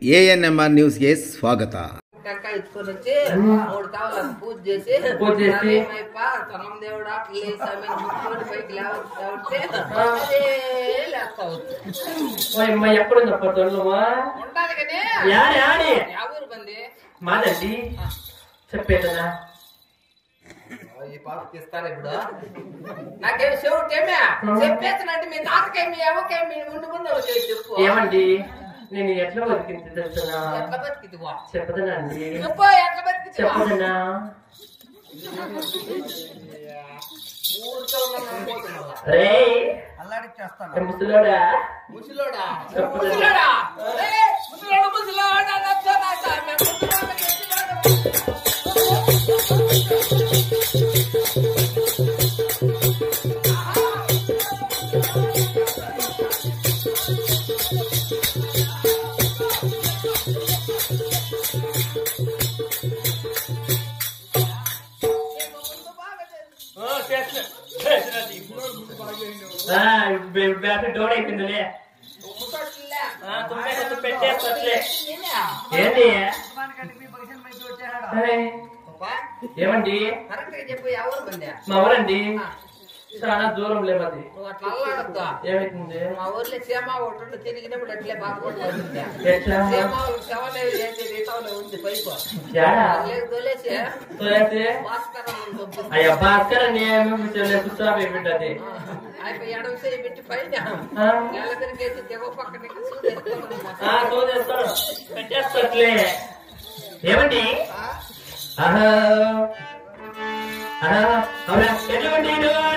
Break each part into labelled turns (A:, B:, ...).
A: ANMR ನ್ಯೂಸ್ಗೆ ಸ್ವಾಗತ.
B: పూజ చేసి దేవుడా
C: ఎప్పుడు మాదండి చెప్పేదనా
B: ఈ పాప తీస్తారా ఇప్పుడు నాకేమి చెవుటేమే చెప్పేస్తానంటే మీ తాతకేమి ఎవరికేమి ముందు ముందు చెప్పు
C: ఏమండి నేను ఎట్లా బతికింది తెలుసునా
B: ఎట్లా బతికిదివా
C: చెప్పదనా అండి
B: చెప్పు ఎట్లా బతికిదివా
C: చెప్పదనా రే
B: అల్లాడిచ్చేస్తాను
C: ముసలోడా
B: ముసలోడా ముసలోడా ముసలోడా ముసలోడా
C: డోర్ అయిపోయిందిలే పెట్టేస్తలే ఏంటి ఏమండి మా ఊరండి చాలా దూరం లేవది
B: నువ్వు అట్లా అల్లాడద్దా
C: ఏమైతుంది
B: మా ఊర్లో సీమా ఒకటి తిరిగినప్పుడు అట్లే బాగుంటుంది
C: ఎట్లా
B: ఉంది పైపు తోలేసి
C: అయ్యా భాస్కర్ కూర్చోబెట్టి పెట్టది
B: ఎడమ చేయి పెట్టి పైన నెల తిరిగేసి దిగ పక్కన
C: చూదేస్తాడు పెట్టేస్తట్లే ఏమండి అవునా ఎటువంటి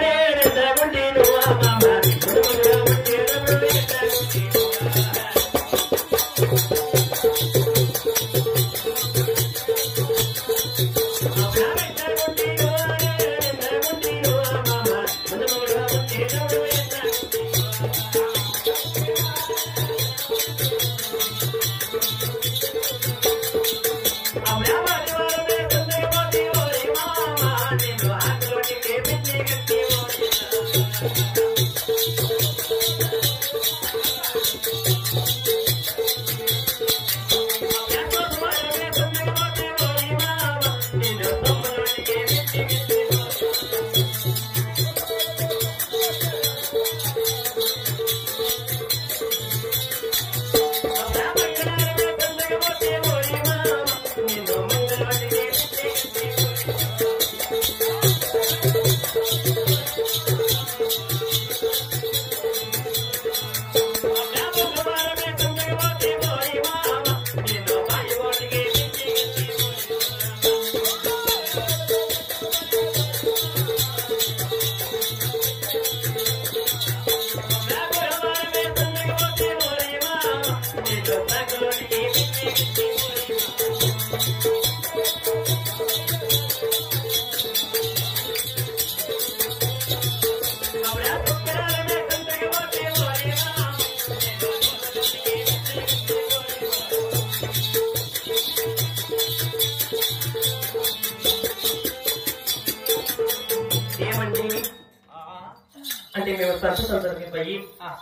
C: అంటే మేము సంతకి పోయి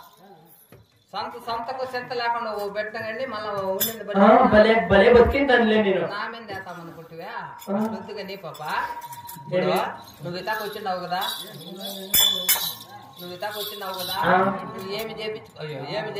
B: సంతకు చెంత లేకుండా పెట్టండి మళ్ళా ఉండింది
C: భలే భలే బతికిందానిలే నేను
B: నా మీద వేస్తామనుకుంటువా వద్దుగా నీ పాప నువ్వు ఇతాకు వచ్చిండావు కదా నువ్వు ఏమి చేయించు ఏమి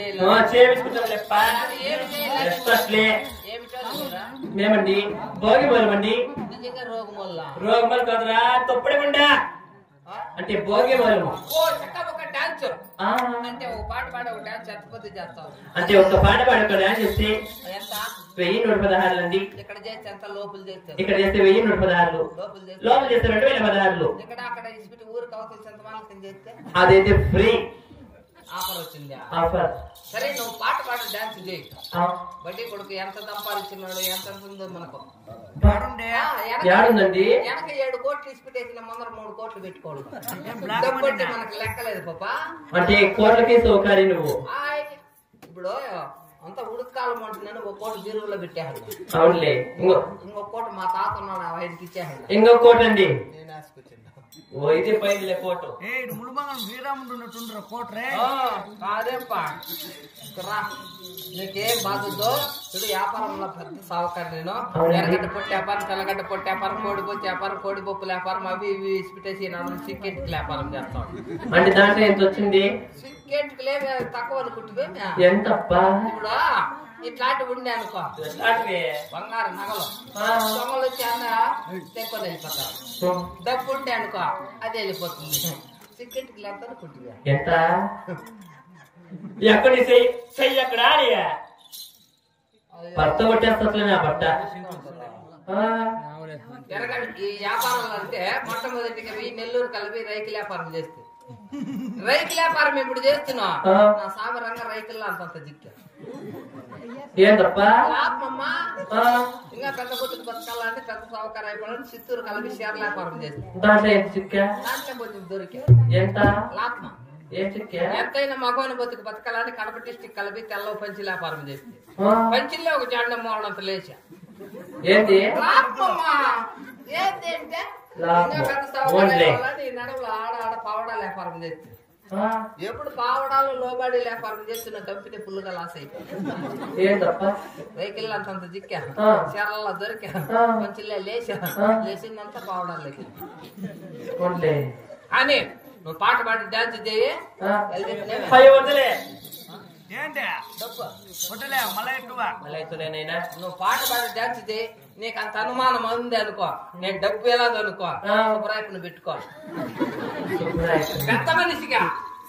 C: మేమండి భోగిమూలమండి
B: నిజంగా
C: రోగమూల కాదురా తొప్పడిగుండా అంటే భోగిమూలము
B: డాన్సర్ అంటే ఒక పాట పాడే ఒక డాన్స్ ఎంతమంది చేస్తావు
C: అంటే ఒక పాట పాడే ఒక డాన్స్ చేస్తే
B: ఎంత
C: 1116 అండి
B: ఇక్కడ చేస్తే ఎంత లోపల చేస్తే
C: ఇక్కడ చేస్తే 1116 లోపల చేస్తే 2016
B: ఇక్కడ అక్కడ ఇసిపెట్టి ఊరికి అవతల ఎంత వాళ్ళకి చేస్తే
C: అదైతే ఫ్రీ
B: ఆఫర్ వచ్చింది
C: ఆఫర్
B: సరే నువ్వు పాట పాట డాన్స్ చేయి బడ్డీ కొడుకు ఎంత సంపాదించినాడు ఎంత ఉందో మనకు
C: ఏడుందండి
B: వెనక 7 కోట్లు ఇసిపెట్టేసిన ముందర 3 కోట్లు పెట్టుకోడు మనకు లెక్కలేదు పాప
C: అంటే కోట్లకి సౌకర్యం నువ్వు
B: ఇప్పుడు అంతా ఉడుకాలం అంటున్నాను 1 కోటి బీరువులో పెట్టేయాలి
C: అవునులే
B: ఇంకో కోటి మా తాత ఉన్నాడు ఆయనకి ఇచ్చేయాలి
C: ఇంకో కోటి అండి
B: నేను ఆసుకొచ్చింది
C: ఓ ఇది పైన కోటు
D: ముడుమంగళం శ్రీరాముడు ఉన్నట్టుండ్ర కోట్రే
B: కాదేంపా రా నీకేం బాధతో చూడు వ్యాపారంలో పెద్ద సావుకారు నేను ఎర్రగడ్డ పొట్టి వ్యాపారం తెల్లగడ్డ పొట్టి వ్యాపారం కోడిపోతే వ్యాపారం కోడిపప్పుల వ్యాపారం అవి ఇవి ఇసిపెట్టేసి చిక్కెట్కి వ్యాపారం చేస్తాం.
C: అంటే దాంట్లో ఎంత వచ్చింది?
B: చిక్కెట్కి లేవే తక్కువ అనుకుంటువే
C: ఎంతప్పా?
B: ఇప్పుడు ఇట్లాంటివి ఉండే అనుకో బంగారు నగలు దొంగలు వచ్చి అన్న తెక్కొని వెళ్ళిపోతారు. డబ్బు ఉండే అనుకో అది వెళ్ళిపోతుంది. చిక్కెట్కి ఎంత అనుకుంటువే?
C: ఎంత ఎక్కడి చెయ్యి అక్కడ భర్త కొట్టేస్తా నా బట్ట.
B: ఎరగండి ఈ వ్యాపారాలు అంటే మొట్టమొదటిగా నెల్లూరు కలిపి రైతుల వ్యాపారం చేస్తే రైతుల వ్యాపారం ఇప్పుడు చేస్తున్నా నా సాగరంగా రైతుల్లో అంతంత జిక్కా
C: ఏంటప్పా
B: లాభమ్మా. ఇంకా పెద్ద పొద్దుకు బతకాలంటే పెద్ద సౌకర్యం అయిపోవాలని చిత్తూరు కలిపి షేర్ వ్యాపారం చేస్తాను.
C: దాంట్లో ఎంత చిక్కా?
B: దాంట్లో కొంచెం దొరికే
C: ఎంత
B: లాభమా.
C: ఏం చిక్కా?
B: ఎంతైనా మగవాని బతుకు బతకాలని కడప డిస్టిక్ కలిపి తెల్ల పంచి వ్యాపారం చేస్తే పంచిల్లో ఒక జెండం మోడంత లేచా.
C: ఏంటి
B: లాభమ్మా. ఏంటి అంటే పెద్ద సౌకర్యం నడువులు ఆడ పావడాలు వ్యాపారం చేస్తే ఎప్పుడు పావడాలు లోబడి వ్యాపారం చేస్తున్న కంపెనీ ఫుల్ గా లాస్ అయిపోయింది.
C: ఏంటప్ప
B: వెహికల్ అంతంత జిక్కా చీరల్లో దొరికా మంచిలే లేచిందంతా పావడాలకి అని నువ్వు పాట పాడి డాన్స్ చేయి.
D: ఏంటి కొట్టలే మళ్ళీ ఎక్కువ
C: మళ్ళీ
B: నువ్వు పాట పాడి డాన్స్ చేయి. నీకు అంత అనుమానం ఉంది అనుకో నేను డబ్బు ఎలాగో అనుకో సుబ్రాయిపుని పెట్టుకో పెద్ద మనిషిగా.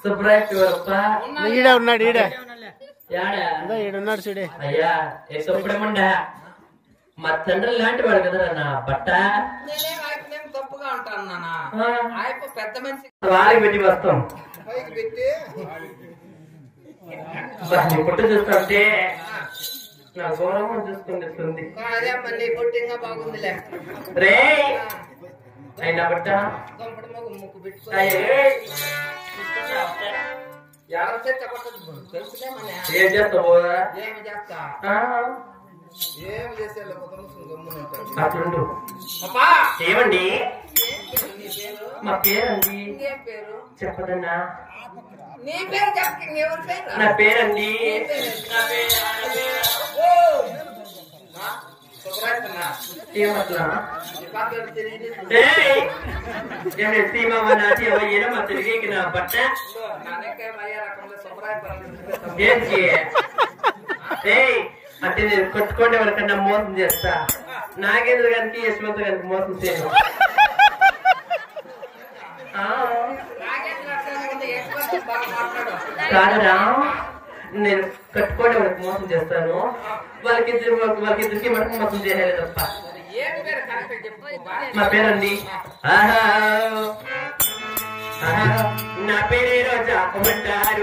D: ఈడే ఉన్నాడు ఈడే
C: ఈడున్నాడు చూడే. అయ్యా ఎప్పుడేమండా మా తండ్రి లాంటి వాడు కదా నా బట్ట.
B: నేనేం తప్పుగా ఉంటాను నాన్న. ఆయప్ప పెద్ద మనిషి
C: వారికి పెట్టి వస్తాం
B: పైకి పెట్టి
C: పుట్టు చూస్తుంటే నా గౌరవం చూసుకుంటుంది.
B: అదే మళ్ళీ పొట్టిగా బాగుందిలే
C: రే అయినా బట్ట
B: ముక్కు పెట్టుకో.
C: ఏం చేస్తావు?
B: ఏమి చేస్తా ఏమి చేసే
C: అట్లుండు. ఏమండి మా పేరండి.
B: ఏం పేరు
C: చెప్పదన్నా?
B: నీ పేరు చెప్ప ఎవరి పేరు?
C: నా పేరండి. ఏమట్లా సీమమ్మ నాటి ఏమో తిరిగి నా బట్ట ఏంటి అంటే నేను కొట్టుకోండి ఎవరికన్నా మోసం చేస్తా. నాగేంద్ర గారికి యశ్వంత్ గారికి మోసం చేయను. కాదరా నేను కట్టుకోండి వాళ్ళకి మోసం చేస్తాను. వాళ్ళకిద్దరికి మనకు మోసం చేయాలి తప్ప. మా పేరండి నా పేరే రోజా అంటారు.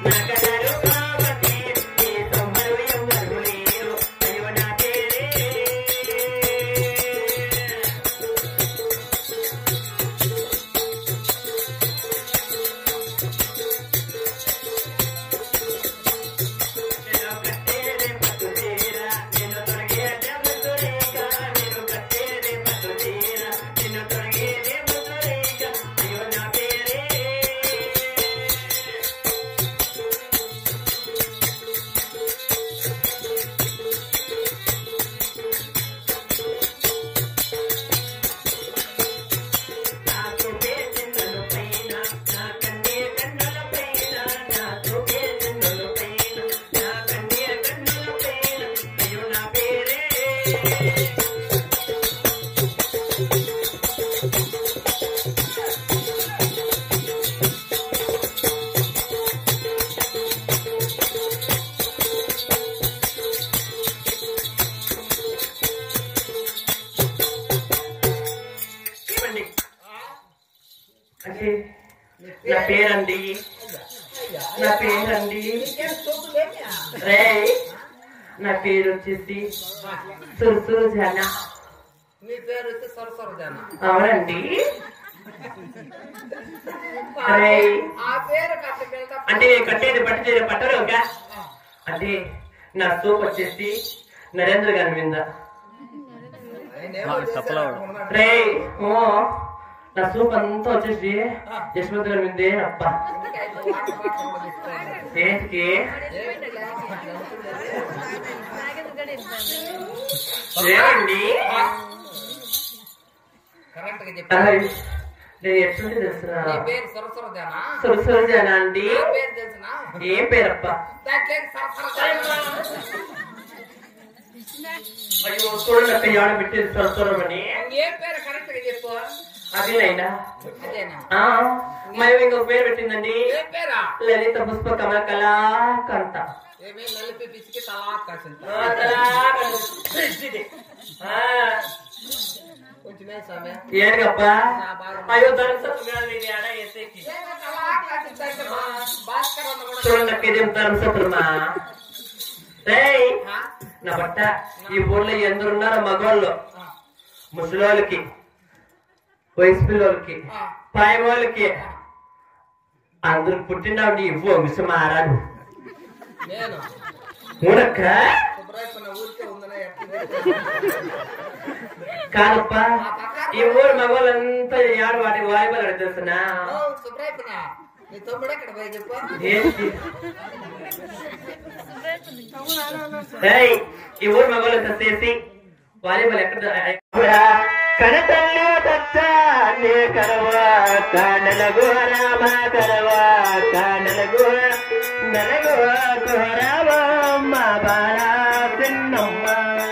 C: నా పేరండి. నా పేరండి రే. నా పేరు వచ్చేసి సురుసురు జానా.
B: మీ పేరు వచ్చి సొరసొర జానా?
C: అవునండి.
B: ఆ పేరు
C: అంటే కట్టేది పట్టరు అంటే నా సోప్ వచ్చేసి నరేంద్ర గారి మీద. రే నా సూప్ అంతా వచ్చేసి యశ్వంత్ గారి మీదే అబ్బా ఏంటికి ఏమండి
B: కరెక్ట్ గా చెప్పి
C: నేను ఎట్లుంటే తెలుసునా
B: నీ పేరు సరస్వరదేనా
C: సురసురజానా అండి
B: నా పేరు తెలుసునా
C: ఏం పేరబ్బా
B: దానికి సరస్వరదేనా
C: అయ్యో చూడండి అక్క ఎవడ పెట్టేది సురసురమని
B: ఏం పేరు కరెక్ట్ గా చెప్పు
C: అదేనైనా
B: అదేనా
C: మేము ఇంకొక పేరు పెట్టిందండి
B: ఏం పేరా
C: లలిత పుష్ప కమల కళాకంత
B: ఏమి నలిపి పిసికి తలా కాసింత కొంచెమే స్వామి
C: ఏడుగప్పా అయ్యో దాని చూడండి అక్క ఇదేం ధర్మసత్రమా నా బట్ట ఈ ఊర్లో ఎందరున్నారో మగవాళ్ళు ముసలోళ్ళకి వయసు పిల్లలకి పాయమోళ్ళకి అందరు పుట్టినప్పుడు ఇవ్వు మిస్ మారాడు ఊరక్క కాదప్పా ఈ ఊరు మగవాళ్ళంతా ఏడు వాటి వాయిబాలు తెలుసునా ఈ ఊరు మగవాళ్ళంతా చేసి వాలీబాల్ ఎక్కడ కనతల్లి తచ్చాన్ని కరవా కానలగు రామ కరవా కానలగు నలగు రామ బాలా తిన్నమ్మ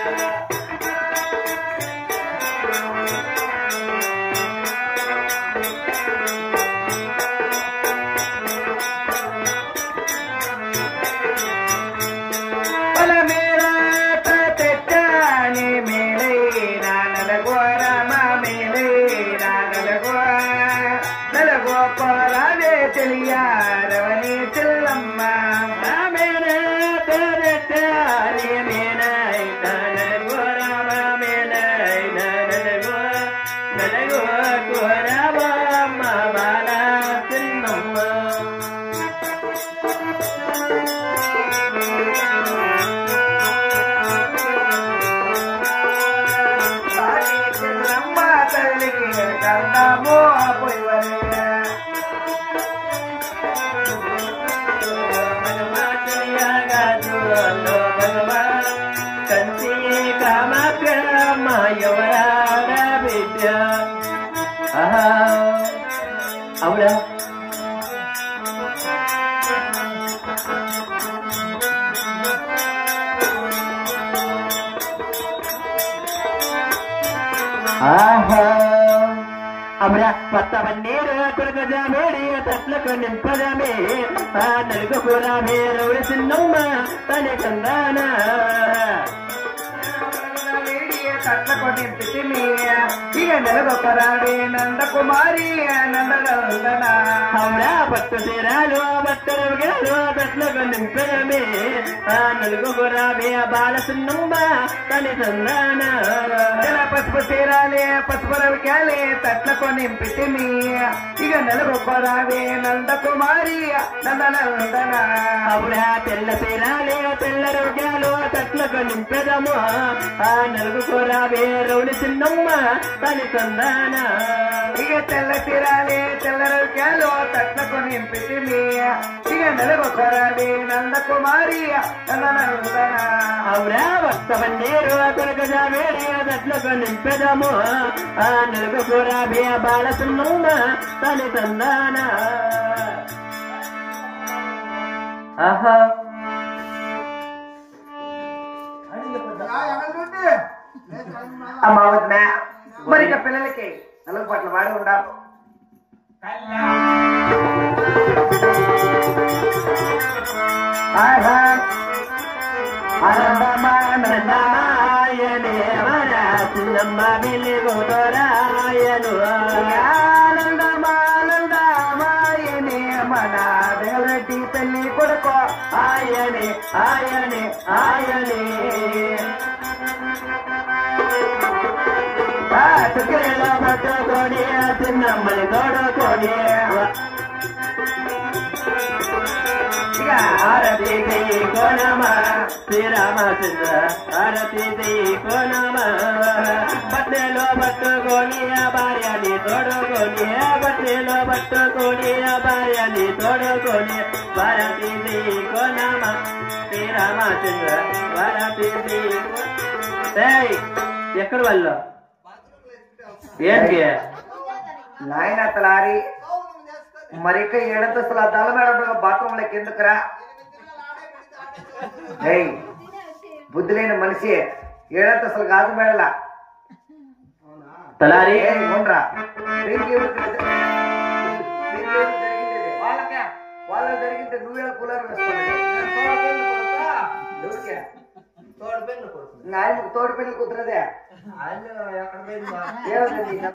C: అవునా అమరా కొత్త పన్నీరు కొరకజామేడి తట్లకు నింపదమే ఆ నలుగు కూరమే రౌడి చిన్నమ్మ తన కందాన
D: తట్లకు నింపితి ఇక నెలగొకరాడే నందకుమారి నందన
C: అవునా పట్టు తీరాలు బట్టలు తట్లకు నింపదమే ఆ నలుగు కూరమే బాల చిన్నమ్మ తన కందాన
D: పసుపు తీరాలే పసుపు రవికాలే తట్లకు నింపితి ఇక నెలగొకరాడే నందకుమారి నందన
C: అవునా తెల్ల తీరాలే తెల్ల రవికాలు తట్లకు నింపెదము ఆ నలుగు కూరమే రౌడి చిన్నమ్మ తన కందాన
D: ఇక తెల్ల తీరాలే తెల్ల రవికాలు తట్లకు నింపితి ఇక నెలగొకరాడే నందకుమారి నందన
C: అవునా వస్తవన్నీరు కొరకజామేడి తట్లకు నింపెదము ఆ నలుగు కూరమే బాల చిన్నమ్మ తన కందాన ఆహా
D: అమ్మా వదినా మరి ఇక పిల్లలకి నలుగు పట్ల వాడి ఉండాలి
C: ఆనందమానందమాయనే మన చిన్నమ్మ వెలుగుదరాయను
D: ఆనందమానందమాయనే మన దేవరెడ్డి తల్లి కొడుకో
C: ఆయనే ఆయనే ఆయనే చుక్కలో పట్టుకొని చిన్నమ్మని తోడుకొని ఆరతి కయ్యి కోనమా శ్రీరామచంద్ర ఆరతి కయ్యి కోనమా బట్టెలో పట్టుకొని ఆ భార్యని తోడుకొని తోడుకొని బట్టెలో పట్టుకొని భార్యని తోడుకొని భారతి కోనమ శ్రీరామచంద్ర భారతి ఎక్కడ వాళ్ళు ఏంటి
D: నాయన తలారి మరి ఇక ఏడంతస్తుల అద్దాల మేడం బాత్రూమ్ లెక్క ఎందుకురా బుద్ధి లేని మనిషి ఏడంతస్తులు కాదు మేడలా
C: తలారి
D: ఉండరా
B: వాళ్ళకే
D: వాళ్ళకి జరిగింది నువ్వే కూలర్ ఎవరికే
B: తోడు పెన్ను కొడుతుంది
D: ఆయన తోడు పెళ్లి కుదరదే
B: ఆయన ఎక్కడ పోయిందా
D: ఏమైంది